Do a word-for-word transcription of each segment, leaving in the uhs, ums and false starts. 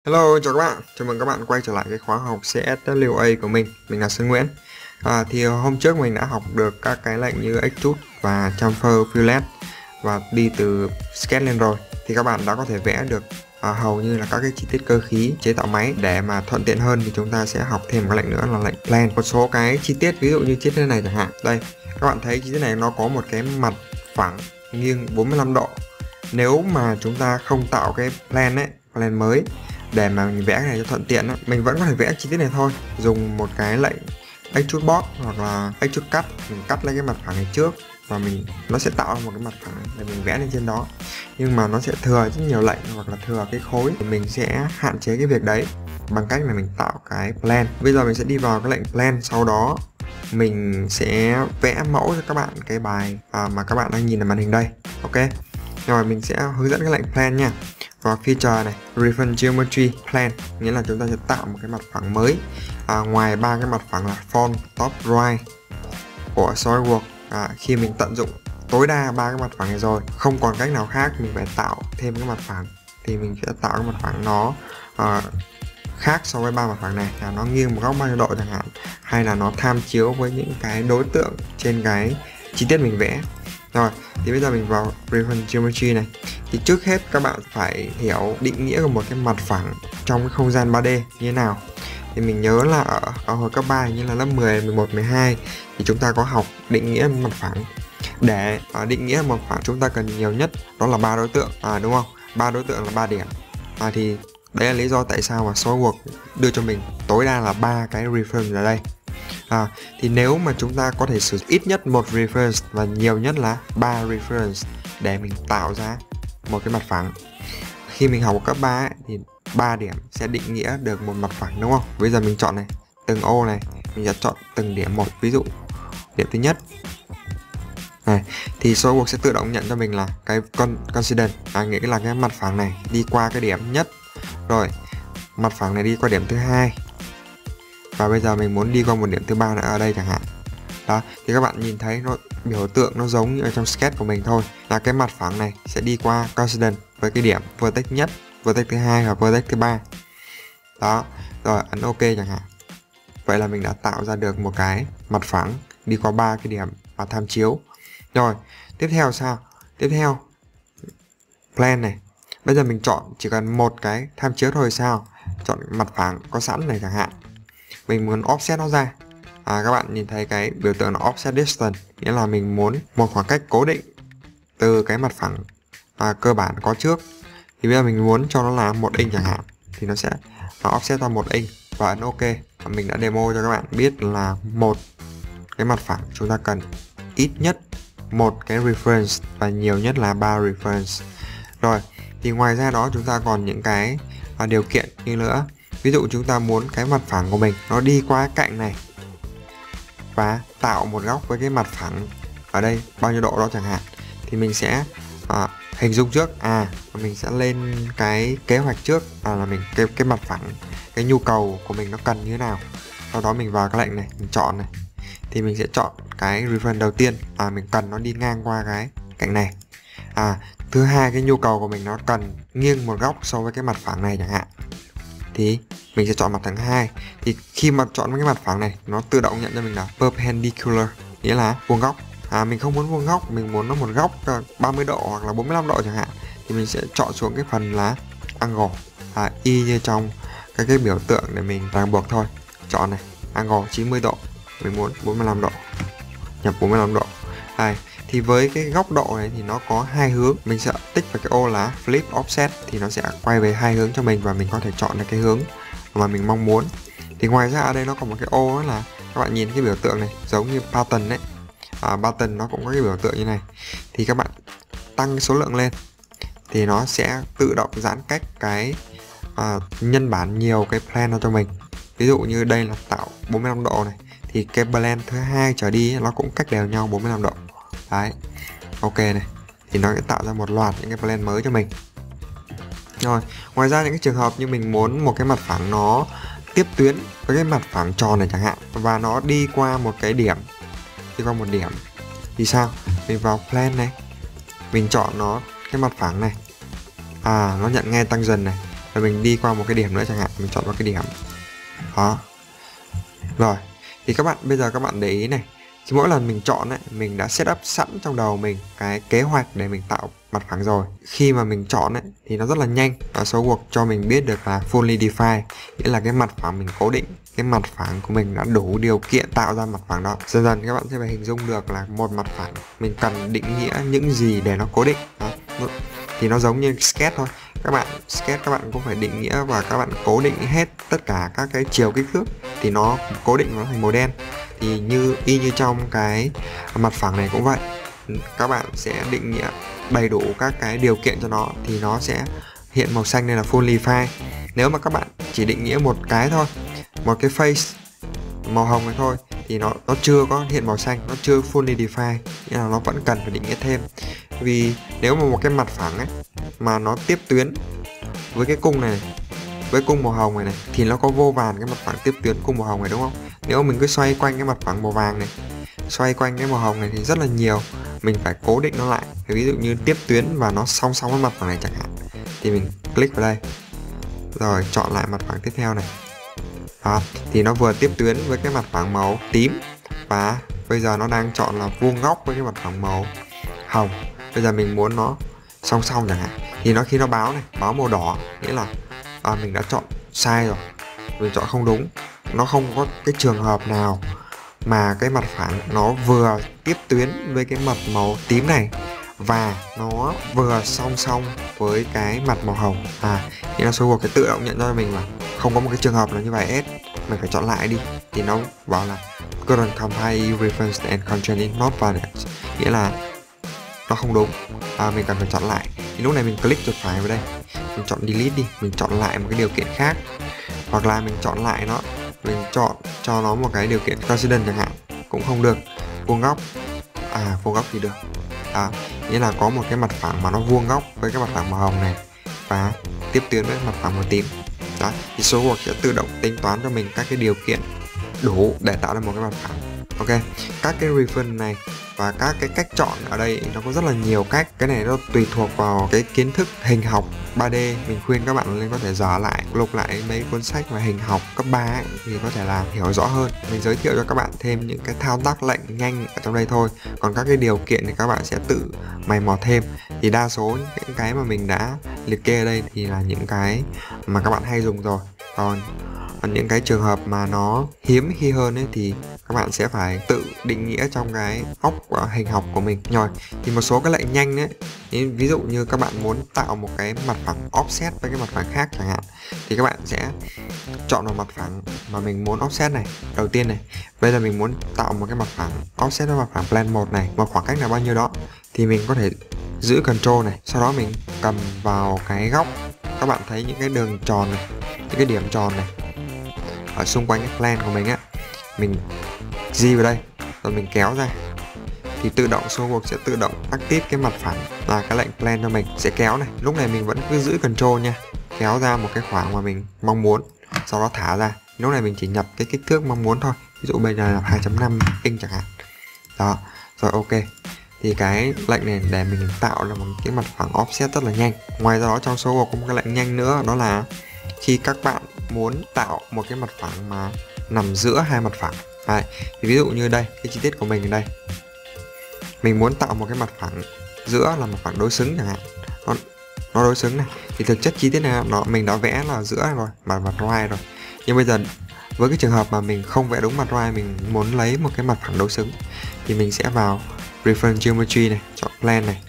Hello, chào các bạn, chào mừng các bạn quay trở lại cái khóa học xê ét vê a của mình. Mình là Sơn Nguyễn. à, Thì hôm trước mình đã học được các cái lệnh như extrude và chamfer fillet và đi từ sketch lên rồi. Thì các bạn đã có thể vẽ được à, hầu như là các cái chi tiết cơ khí chế tạo máy. Để mà thuận tiện hơn thì chúng ta sẽ học thêm một cái lệnh nữa là lệnh plan. Một số cái chi tiết, ví dụ như chi tiết này chẳng hạn. Đây, các bạn thấy chi tiết này nó có một cái mặt phẳng nghiêng bốn mươi lăm độ. Nếu mà chúng ta không tạo cái plan ấy, plan mới để mà mình vẽ cái này cho thuận tiện đó, mình vẫn có thể vẽ chi tiết này thôi, dùng một cái lệnh extrude boss hoặc là extrude cut, mình cắt lấy cái mặt phẳng này trước và mình nó sẽ tạo ra một cái mặt phẳng để mình vẽ lên trên đó. Nhưng mà nó sẽ thừa rất nhiều lệnh hoặc là thừa cái khối, thì mình sẽ hạn chế cái việc đấy bằng cách là mình tạo cái plan. Bây giờ mình sẽ đi vào cái lệnh plan, sau đó mình sẽ vẽ mẫu cho các bạn cái bài à, mà các bạn đang nhìn ở màn hình đây. Ok, rồi mình sẽ hướng dẫn cái lệnh plan nha. Và feature này, Reference Geometry Plan, nghĩa là chúng ta sẽ tạo một cái mặt phẳng mới à, ngoài ba cái mặt phẳng là front, top, right của SolidWorks. à, Khi mình tận dụng tối đa ba cái mặt phẳng này rồi, không còn cách nào khác, mình phải tạo thêm cái mặt phẳng, thì mình sẽ tạo cái mặt phẳng nó à, khác so với ba mặt phẳng này, là nó nghiêng một góc bao nhiêu độ chẳng hạn, hay là nó tham chiếu với những cái đối tượng trên cái chi tiết mình vẽ. Rồi, thì bây giờ mình vào Reference Geometry này. Thì trước hết các bạn phải hiểu định nghĩa của một cái mặt phẳng trong cái không gian ba D như thế nào. Thì mình nhớ là ở, ở hồi cấp ba như là lớp mười, mười một, mười hai thì chúng ta có học định nghĩa mặt phẳng. Để uh, định nghĩa mặt phẳng chúng ta cần nhiều nhất đó là ba đối tượng, à, đúng không? Ba đối tượng là ba điểm. À, thì đấy là lý do tại sao mà SolidWorks đưa cho mình tối đa là ba cái reference ở đây. À, thì nếu mà chúng ta có thể sử dụng ít nhất một reference và nhiều nhất là ba reference để mình tạo ra một cái mặt phẳng. Khi mình học ở cấp ba ấy, thì ba điểm sẽ định nghĩa được một mặt phẳng, đúng không? Bây giờ mình chọn này, từng ô này, mình sẽ chọn từng điểm một. Ví dụ điểm thứ nhất này, thì SolidWorks sẽ tự động nhận cho mình là cái con coincident, à, nghĩa là cái mặt phẳng này đi qua cái điểm nhất, rồi mặt phẳng này đi qua điểm thứ hai, và bây giờ mình muốn đi qua một điểm thứ ba nữa ở đây chẳng hạn. Đó, thì các bạn nhìn thấy nó biểu tượng nó giống như ở trong sketch của mình thôi, là cái mặt phẳng này sẽ đi qua coincident với cái điểm vertex nhất, vertex thứ hai và vertex thứ ba. Đó, rồi ấn OK chẳng hạn. Vậy là mình đã tạo ra được một cái mặt phẳng đi qua ba cái điểm và tham chiếu. Rồi, tiếp theo sao? Tiếp theo plan này. Bây giờ mình chọn chỉ cần một cái tham chiếu thôi sao? Chọn mặt phẳng có sẵn này chẳng hạn. Mình muốn offset nó ra. À, các bạn nhìn thấy cái biểu tượng là offset distance, nghĩa là mình muốn một khoảng cách cố định từ cái mặt phẳng à, cơ bản có trước. Thì bây giờ mình muốn cho nó là một inch chẳng hạn, thì nó sẽ nó offset ra một inch và ấn OK. Và mình đã demo cho các bạn biết là một cái mặt phẳng chúng ta cần ít nhất một cái reference và nhiều nhất là ba reference. Rồi, thì ngoài ra đó chúng ta còn những cái à, điều kiện như nữa. Ví dụ chúng ta muốn cái mặt phẳng của mình nó đi qua cạnh này và tạo một góc với cái mặt phẳng ở đây bao nhiêu độ đó chẳng hạn, thì mình sẽ à, hình dung trước, à mình sẽ lên cái kế hoạch trước, à, là mình cái cái mặt phẳng, cái nhu cầu của mình nó cần như thế nào. Sau đó mình vào cái lệnh này, mình chọn này, thì mình sẽ chọn cái reference đầu tiên, à mình cần nó đi ngang qua cái cạnh này. À thứ hai, cái nhu cầu của mình nó cần nghiêng một góc so với cái mặt phẳng này chẳng hạn, thì mình sẽ chọn mặt phẳng hai. Thì khi mà chọn cái mặt phẳng này, nó tự động nhận cho mình là perpendicular, nghĩa là vuông góc. À, mình không muốn vuông góc, mình muốn nó một góc ba mươi độ hoặc là bốn mươi lăm độ chẳng hạn, thì mình sẽ chọn xuống cái phần là angle, à, y như trong cái cái biểu tượng để mình ràng buộc thôi. Chọn này, angle chín mươi độ, mình muốn bốn mươi lăm độ, nhập bốn mươi lăm độ. Đây, thì với cái góc độ này thì nó có hai hướng, mình sẽ tích vào cái ô là flip offset, thì nó sẽ quay về hai hướng cho mình và mình có thể chọn được cái hướng mà mình mong muốn. Thì ngoài ra ở đây nó còn một cái ô đó là các bạn nhìn cái biểu tượng này giống như pattern đấy, à, pattern nó cũng có cái biểu tượng như này. Thì các bạn tăng cái số lượng lên thì nó sẽ tự động giãn cách cái à, nhân bản nhiều cái plan cho mình. Ví dụ như đây là tạo bốn mươi lăm độ này, thì cái plan thứ hai trở đi nó cũng cách đều nhau bốn mươi lăm độ. Đấy, OK này, thì nó sẽ tạo ra một loạt những cái plan mới cho mình. Rồi, ngoài ra những cái trường hợp như mình muốn một cái mặt phẳng nó tiếp tuyến với cái mặt phẳng tròn này chẳng hạn, và nó đi qua một cái điểm, đi qua một điểm, thì sao? Mình vào plan này, mình chọn nó cái mặt phẳng này, à nó nhận ngay tăng dần này, rồi mình đi qua một cái điểm nữa chẳng hạn, mình chọn vào cái điểm đó. Rồi thì các bạn bây giờ các bạn để ý này, khi mỗi lần mình chọn ấy, mình đã setup sẵn trong đầu mình cái kế hoạch để mình tạo mặt phẳng rồi. Khi mà mình chọn ấy, thì nó rất là nhanh và SolidWorks cho mình biết được là fully defined, nghĩa là cái mặt phẳng mình cố định, cái mặt phẳng của mình đã đủ điều kiện tạo ra mặt phẳng đó. Dần dần các bạn sẽ phải hình dung được là một mặt phẳng mình cần định nghĩa những gì để nó cố định đó. Thì nó giống như sketch thôi, các bạn sketch các bạn cũng phải định nghĩa và các bạn cố định hết tất cả các cái chiều kích thước thì nó cố định nó thành màu đen. Thì như y như trong cái mặt phẳng này cũng vậy, các bạn sẽ định nghĩa đầy đủ các cái điều kiện cho nó thì nó sẽ hiện màu xanh, đây là fully defined. Nếu mà các bạn chỉ định nghĩa một cái thôi, một cái face màu hồng này thôi, thì nó nó chưa có hiện màu xanh, nó chưa fully defined, nghĩa là nó vẫn cần phải định nghĩa thêm. Vì nếu mà một cái mặt phẳng ấy mà nó tiếp tuyến với cái cung này, với cung màu hồng này này thì nó có vô vàn cái mặt phẳng tiếp tuyến cung màu hồng này, đúng không? Nếu mình cứ xoay quanh cái mặt phẳng màu vàng này, xoay quanh cái màu hồng này thì rất là nhiều, mình phải cố định nó lại. Ví dụ như tiếp tuyến và nó song song với mặt phẳng này chẳng hạn, thì mình click vào đây rồi chọn lại mặt phẳng tiếp theo này đó, thì nó vừa tiếp tuyến với cái mặt phẳng màu tím và bây giờ nó đang chọn là vuông góc với cái mặt phẳng màu hồng. Bây giờ mình muốn nó song song chẳng hạn, thì nó khi nó báo này, báo màu đỏ, nghĩa là à, mình đã chọn sai rồi, mình chọn không đúng. Nó không có cái trường hợp nào mà cái mặt phẳng nó vừa tiếp tuyến với cái mặt màu tím này và nó vừa song song với cái mặt màu hồng. À, thì nó SolidWorks cái tự động nhận ra mình là không có một cái trường hợp nào như vậy hết, mình phải chọn lại đi. Thì nó bảo là current compile reference and constraint is not valid, nghĩa là nó không đúng, à, mình cần phải chọn lại. Thì lúc này mình click chuột phải vào đây, mình chọn delete đi, mình chọn lại một cái điều kiện khác, hoặc là mình chọn lại nó, mình chọn cho nó một cái điều kiện coincident chẳng hạn, cũng không được. Vuông góc, à vuông góc thì được, à, nghĩa là có một cái mặt phẳng mà nó vuông góc với cái mặt phẳng màu hồng này và tiếp tuyến với mặt phẳng màu tím đó, thì SolidWorks sẽ tự động tính toán cho mình các cái điều kiện đủ để tạo ra một cái mặt phẳng. Ok, các cái reference này và các cái cách chọn ở đây nó có rất là nhiều cách. Cái này nó tùy thuộc vào cái kiến thức hình học ba D. Mình khuyên các bạn nên có thể dở lại, lục lại mấy cuốn sách về hình học cấp ba ấy, thì có thể là hiểu rõ hơn. Mình giới thiệu cho các bạn thêm những cái thao tác lệnh nhanh ở trong đây thôi, còn các cái điều kiện thì các bạn sẽ tự mày mò thêm. Thì đa số những cái mà mình đã liệt kê ở đây thì là những cái mà các bạn hay dùng rồi. Còn Còn những cái trường hợp mà nó hiếm khi hơn ấy thì các bạn sẽ phải tự định nghĩa trong cái óc của hình học của mình. Rồi, thì một số cái lệnh nhanh đấy, ví dụ như các bạn muốn tạo một cái mặt phẳng offset với cái mặt phẳng khác chẳng hạn, thì các bạn sẽ chọn vào mặt phẳng mà mình muốn offset này, đầu tiên này. Bây giờ mình muốn tạo một cái mặt phẳng offset với mặt phẳng plane một này, một khoảng cách là bao nhiêu đó, thì mình có thể giữ Control này, sau đó mình cầm vào cái góc. Các bạn thấy những cái đường tròn này, những cái điểm tròn này ở xung quanh cái plane của mình á, mình di vào đây rồi mình kéo ra thì tự động SolidWorks sẽ tự động active cái mặt phẳng là cái lệnh plane cho mình, sẽ kéo này. Lúc này mình vẫn cứ giữ Control nha, kéo ra một cái khoảng mà mình mong muốn, sau đó thả ra. Lúc này mình chỉ nhập cái kích thước mong muốn thôi, ví dụ bây giờ là hai chấm năm inch chẳng hạn đó. Rồi ok, thì cái lệnh này để mình tạo ra một cái mặt phẳng offset rất là nhanh. Ngoài ra đó trong SolidWorks có một cái lệnh nhanh nữa, đó là khi các bạn muốn tạo một cái mặt phẳng mà nằm giữa hai mặt phẳng. Đấy, thì ví dụ như đây, cái chi tiết của mình ở đây, mình muốn tạo một cái mặt phẳng giữa là mặt phẳng đối xứng chẳng hạn, nó, nó đối xứng này, thì thực chất chi tiết này nó mình đã vẽ là giữa rồi, mặt mặt right rồi. Nhưng bây giờ với cái trường hợp mà mình không vẽ đúng mặt right, mình muốn lấy một cái mặt phẳng đối xứng, thì mình sẽ vào Reference Geometry này, chọn Plane này,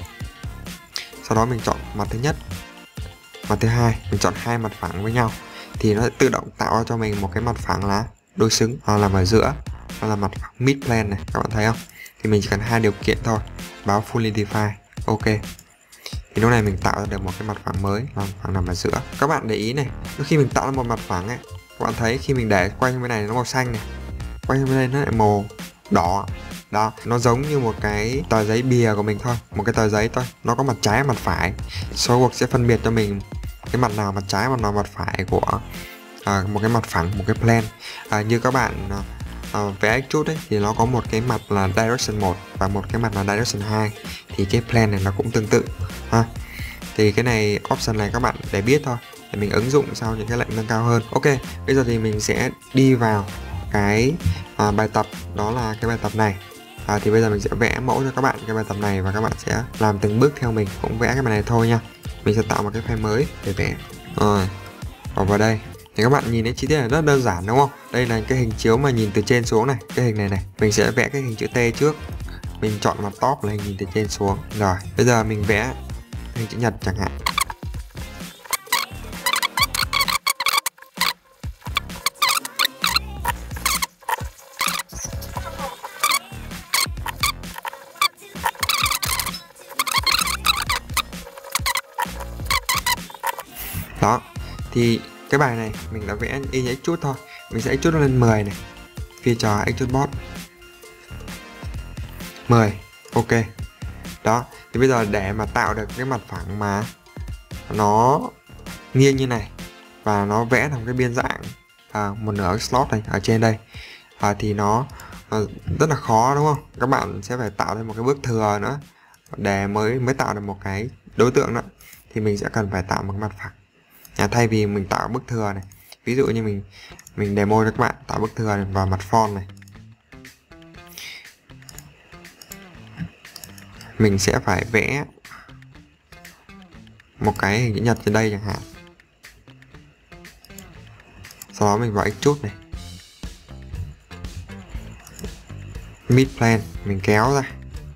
sau đó mình chọn mặt thứ nhất, mặt thứ hai, mình chọn hai mặt phẳng với nhau, thì nó sẽ tự động tạo cho mình một cái mặt phẳng là đối xứng, hoặc là ở giữa, hoặc là mặt phẳng mid plane này, các bạn thấy không? Thì mình chỉ cần hai điều kiện thôi, báo fully defined, ok. Thì lúc này mình tạo ra được một cái mặt phẳng mới, là mặt phẳng nằm ở giữa. Các bạn để ý này, khi mình tạo ra một mặt phẳng ấy, các bạn thấy khi mình để quanh bên này nó màu xanh này, quanh bên đây nó lại màu đỏ. Đó, nó giống như một cái tờ giấy bìa của mình thôi, một cái tờ giấy thôi, nó có mặt trái và mặt phải. SolidWorks sẽ phân biệt cho mình cái mặt nào mặt trái, mặt nào mặt phải của à, một cái mặt phẳng, một cái plane. À, như các bạn à, vẽ extrude ấy, thì nó có một cái mặt là direction một và một cái mặt là direction hai, thì cái plane này nó cũng tương tự ha. Thì cái này option này các bạn để biết thôi, để mình ứng dụng sau những cái lệnh nâng cao hơn. Ok, bây giờ thì mình sẽ đi vào cái à, bài tập, đó là cái bài tập này. À, thì bây giờ mình sẽ vẽ mẫu cho các bạn cái bài tập này và các bạn sẽ làm từng bước theo mình, cũng vẽ cái bài này thôi nha. Mình sẽ tạo một cái file mới để vẽ. Rồi, bỏ vào đây. Thì các bạn nhìn thấy chi tiết này rất đơn giản đúng không? Đây là cái hình chiếu mà nhìn từ trên xuống này, cái hình này này. Mình sẽ vẽ cái hình chữ T trước. Mình chọn mặt top là hình nhìn từ trên xuống. Rồi, bây giờ mình vẽ hình chữ nhật chẳng hạn. Đó, thì cái bài này mình đã vẽ y như chút thôi. Mình sẽ chút nó lên mười này. Feature Extrude Board mười. Ok. Đó, thì bây giờ để mà tạo được cái mặt phẳng mà nó nghiêng như này và nó vẽ thành cái biên dạng à, một nửa slot này ở trên đây à, thì nó à, rất là khó đúng không? Các bạn sẽ phải tạo thêm một cái bước thừa nữa để mới mới tạo được một cái đối tượng đó. Thì mình sẽ cần phải tạo một cái mặt phẳng. À, thay vì mình tạo bức thừa này, ví dụ như mình mình demo cho các bạn tạo bức thừa này vào mặt font này, mình sẽ phải vẽ một cái hình chữ nhật trên đây chẳng hạn. Sau đó mình vào Extrude này, mid plane mình kéo ra,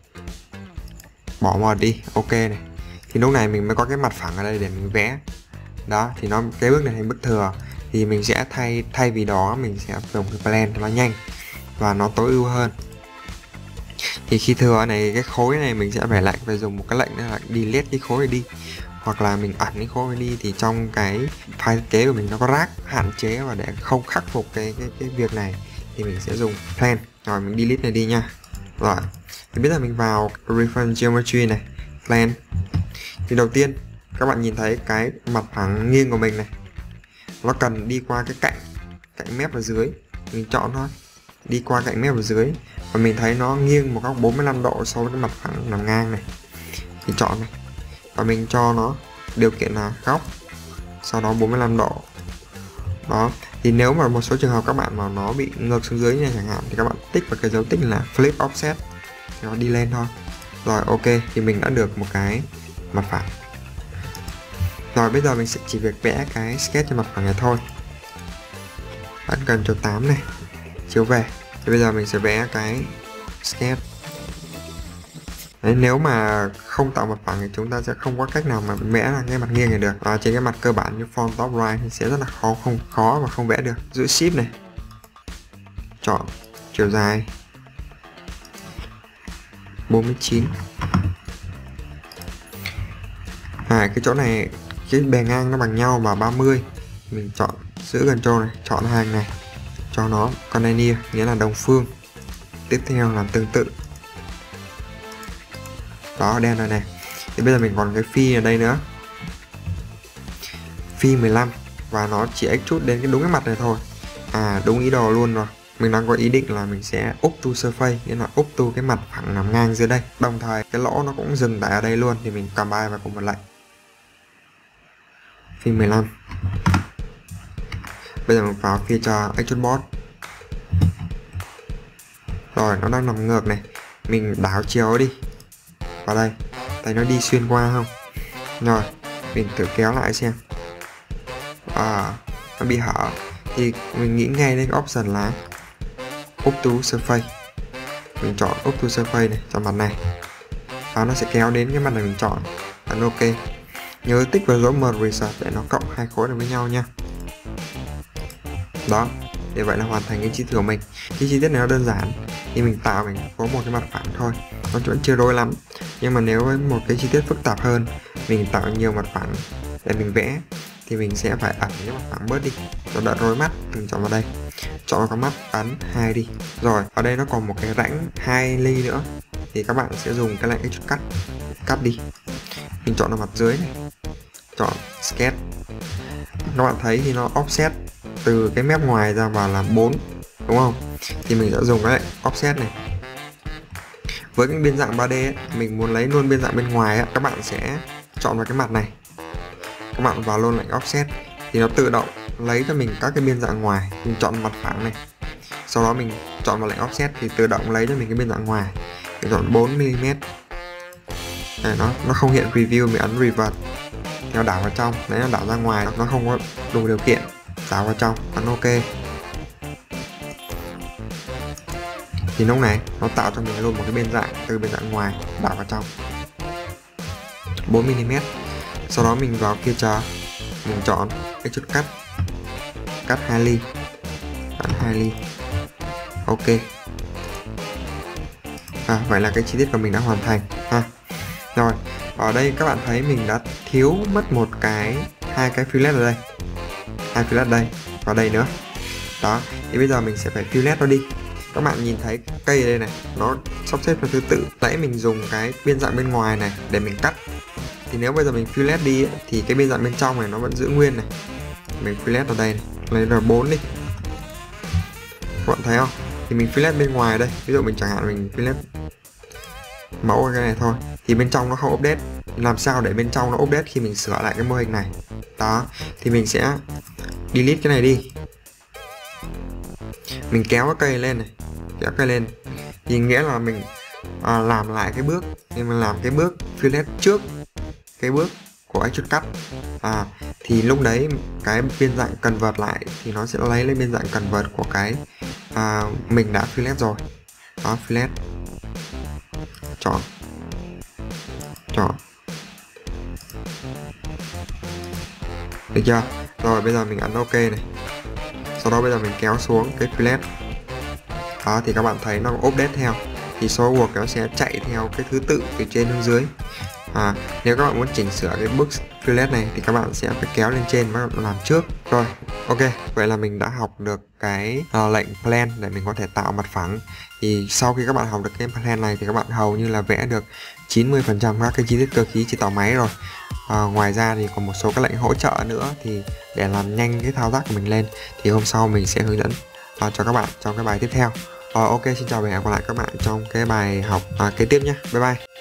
bỏ mode đi. Ok này, thì lúc này mình mới có cái mặt phẳng ở đây để mình vẽ. Đó, thì nó cái bước này thành bức thừa, thì mình sẽ thay thay vì đó mình sẽ dùng cái plan cho nó nhanh và nó tối ưu hơn. Thì khi thừa này, cái khối này mình sẽ phải lệnh phải dùng một cái lệnh đó là delete cái khối này đi, hoặc là mình ẩn cái khối này đi. Thì trong cái file thiết kế của mình nó có rác hạn chế, và để không khắc phục cái cái cái việc này thì mình sẽ dùng plan. Rồi mình delete này đi nha. Rồi, thì bây giờ mình vào Reference Geometry này, plan. Thì đầu tiên các bạn nhìn thấy cái mặt phẳng nghiêng của mình này, nó cần đi qua cái cạnh cạnh mép ở dưới, mình chọn thôi, đi qua cạnh mép ở dưới, và mình thấy nó nghiêng một góc bốn mươi lăm độ so với cái mặt phẳng nằm ngang này, thì chọn này, và mình cho nó điều kiện là góc, sau đó bốn mươi lăm độ. Đó, thì nếu mà một số trường hợp các bạn mà nó bị ngược xuống dưới như này chẳng hạn, thì các bạn tích vào cái dấu tích là flip offset, nó đi lên thôi. Rồi ok, thì mình đã được một cái mặt phẳng. Rồi bây giờ mình sẽ chỉ việc vẽ cái sketch trên mặt phẳng này thôi. Ấn cần chỗ tám này, chiếu về. Thì bây giờ mình sẽ vẽ cái sketch. Đấy, nếu mà không tạo mặt phẳng thì chúng ta sẽ không có cách nào mà vẽ ra cái mặt nghiêng này được. Và trên cái mặt cơ bản như front top right thì sẽ rất là khó không khó và không vẽ được. Giữ shift này, chọn chiều dài bốn mươi chín. À, cái chỗ này cái bề ngang nó bằng nhau và ba mươi, mình chọn giữ Ctrl này, chọn hàng này, cho nó connector nghĩa là đồng phương. Tiếp theo làm tương tự. Đó, đen rồi này. Thì bây giờ mình còn cái phi ở đây nữa, phi mười lăm, và nó chỉ extrude đến cái đúng cái mặt này thôi. À, đúng ý đồ luôn rồi. Mình đang có ý định là mình sẽ úp to surface, nghĩa là úp to cái mặt phẳng nằm ngang dưới đây. Đồng thời cái lỗ nó cũng dừng tại ở đây luôn, thì mình combine vào cùng một lệnh. Phi mười lăm. Bây giờ mình vào feature Extrude Board. Rồi, nó đang nằm ngược này, mình đảo chiều đi vào đây, thấy nó đi xuyên qua không? Rồi, mình thử kéo lại xem. À, nó bị hở. Thì mình nghĩ ngay đến cái option là úp to surface. Mình chọn úp to surface này, chọn mặt này, và nó sẽ kéo đến cái mặt này mình chọn. Ấn ok. Nhớ tích vào dấu merge reset để nó cộng hai khối này với nhau nha. Đó, như vậy là hoàn thành cái chi tiết của mình. Cái chi tiết này nó đơn giản, thì mình tạo mình có một cái mặt phẳng thôi, nó vẫn chưa đôi lắm. Nhưng mà nếu với một cái chi tiết phức tạp hơn, mình tạo nhiều mặt phẳng để mình vẽ, thì mình sẽ phải ẩn cái mặt phẳng bớt đi cho đỡ rối mắt. Mình chọn vào đây, chọn vào con mắt, ấn hai đi. Rồi ở đây nó còn một cái rãnh hai ly nữa, thì các bạn sẽ dùng cái lệnh Extrude cắt cắt đi. Mình chọn vào mặt dưới này, chọn sketch. Các bạn thấy thì nó offset từ cái mép ngoài ra vào là bốn, đúng không? Thì mình sẽ dùng cái lệnh offset này. Với cái biên dạng ba D ấy, mình muốn lấy luôn biên dạng bên ngoài ấy, các bạn sẽ chọn vào cái mặt này, các bạn vào luôn lệnh offset thì nó tự động lấy cho mình các cái biên dạng ngoài. Mình chọn mặt phẳng này, sau đó mình chọn vào lệnh offset thì tự động lấy cho mình cái biên dạng ngoài. Mình chọn bốn mi li mét. Này, nó nó không hiện preview, mình ấn revert, nó đảo vào trong, đấy nó đảo ra ngoài, nó không có đủ điều kiện, đảo vào trong, ấn ok. Thì lúc này nó tạo cho mình luôn một cái biên dạng từ biên dạng ngoài đảo vào trong bốn mi li mét. Sau đó mình vào feature, mình chọn cái chút cắt, cắt hai ly, ấn hai ly, ok. À, vậy là cái chi tiết của mình đã hoàn thành ha. Rồi, ở đây các bạn thấy mình đã thiếu mất một cái, hai cái fillet ở đây, hai fillet đây và đây nữa. Đó, thì bây giờ mình sẽ phải fillet nó đi. Các bạn nhìn thấy cây ở đây này, nó sắp xếp theo thứ tự. Nãy mình dùng cái biên dạng bên ngoài này để mình cắt. Thì nếu bây giờ mình fillet đi ấy, thì cái biên dạng bên trong này nó vẫn giữ nguyên này. Mình fillet ở đây này, lấy R bốn đi. Các bạn thấy không? Thì mình fillet bên ngoài đây. Ví dụ mình chẳng hạn mình fillet mẫu cái này thôi, thì bên trong nó không update. Làm sao để bên trong nó update khi mình sửa lại cái mô hình này? Đó, thì mình sẽ delete cái này đi. Mình kéo cái cây lên này, kéo cây lên thì nghĩa là mình à, làm lại cái bước, nhưng mình làm cái bước fillet trước cái bước của extrude cut. À, thì lúc đấy cái biên dạng convert lại thì nó sẽ lấy lên biên dạng convert của cái à, mình đã fillet rồi. Đó, fillet, chọn, chọn, được chưa? Rồi bây giờ mình ấn ok này, sau đó bây giờ mình kéo xuống cái fillet. Đó, thì các bạn thấy nó update theo, thì số work nó sẽ chạy theo cái thứ tự từ trên xuống dưới. À, nếu các bạn muốn chỉnh sửa cái bước fillet này thì các bạn sẽ phải kéo lên trên và làm trước. Rồi, ok, vậy là mình đã học được cái uh, lệnh plan để mình có thể tạo mặt phẳng. Thì sau khi các bạn học được cái plan này thì các bạn hầu như là vẽ được chín mươi phần trăm các cái chi tiết cơ khí trên tàu máy rồi. À, ngoài ra thì còn một số các lệnh hỗ trợ nữa thì để làm nhanh cái thao tác của mình lên thì hôm sau mình sẽ hướng dẫn uh, cho các bạn trong cái bài tiếp theo. Uh, ok, xin chào và hẹn gặp lại các bạn trong cái bài học uh, kế tiếp nhé. Bye bye.